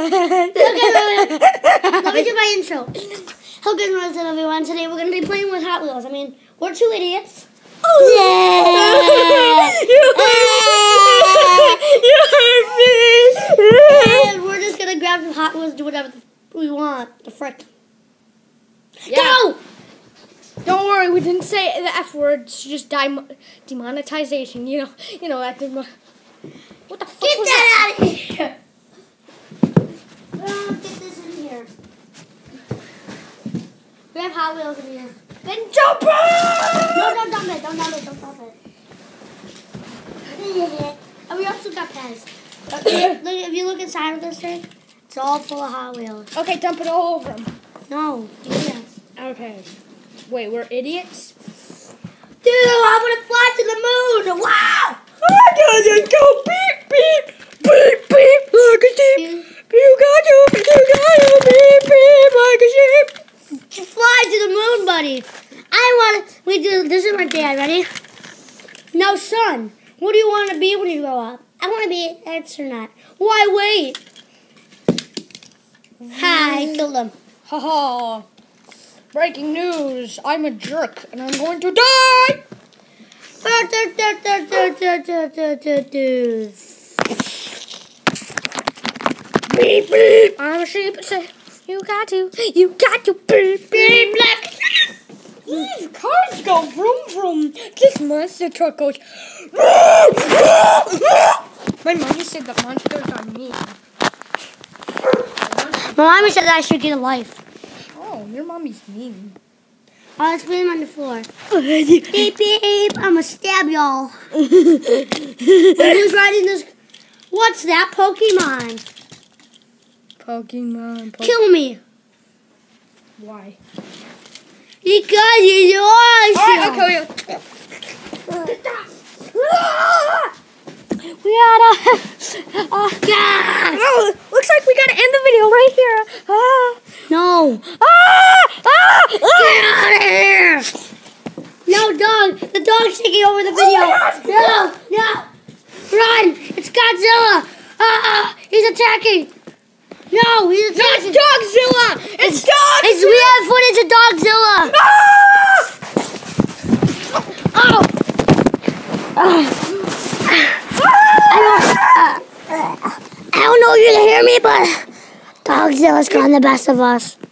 Let me do my intro. Hello, good morning, everyone. Today we're going to be playing with Hot Wheels. I mean, we're two idiots. Oh yeah! You hurt me. And we're just going to grab some Hot Wheels and do whatever we want. The frick. Yeah. Go! Don't worry, we didn't say the F word. It's just demonetization. You know that. What the fuck? Get was that out of here! Get this in here. We have Hot Wheels in here. Then jump it! No, don't dump it. Don't dump it. Don't dump it. And we also got pens. If you look inside of this thing, it's all full of Hot Wheels. Okay, dump it all over them. No, do that. Okay. Wait, we're idiots? Dude, I'm gonna fly to the moon! Wow! I gotta go beep, beep, beep, beep, like a sheep. You got beep, beep, like a sheep. You fly to the moon, buddy. This is my dad, ready? No, son. What do you want to be when you grow up? I want to be an astronaut. Why wait? Hi, I killed him. Haha. Breaking news. I'm a jerk and I'm going to die. Beep, beep. I'm a sheep. You got to beep, beep, black. These cars go vroom, vroom. This monster truck goes. My mommy said the monsters are mean. My mommy said I should get a life. Oh, your mommy's mean. Oh, let's put him on the floor. Beep, beep. I'm gonna stab y'all. Who's riding this? What's that? Pokemon. Pokemon. Kill me. Why? Because he's awesome. Alright, I'll kill you. We gotta. Oh, God. Oh, looks like we gotta end the video right here. No. Get out of here. No, dog. The dog's taking over the video. No. Run. It's Godzilla. He's attacking. No, he's attacking. No, it's Dogzilla. It's Dogzilla. We have footage of Dogzilla. I don't know if you can hear me, but Dogzilla's gotten the best of us.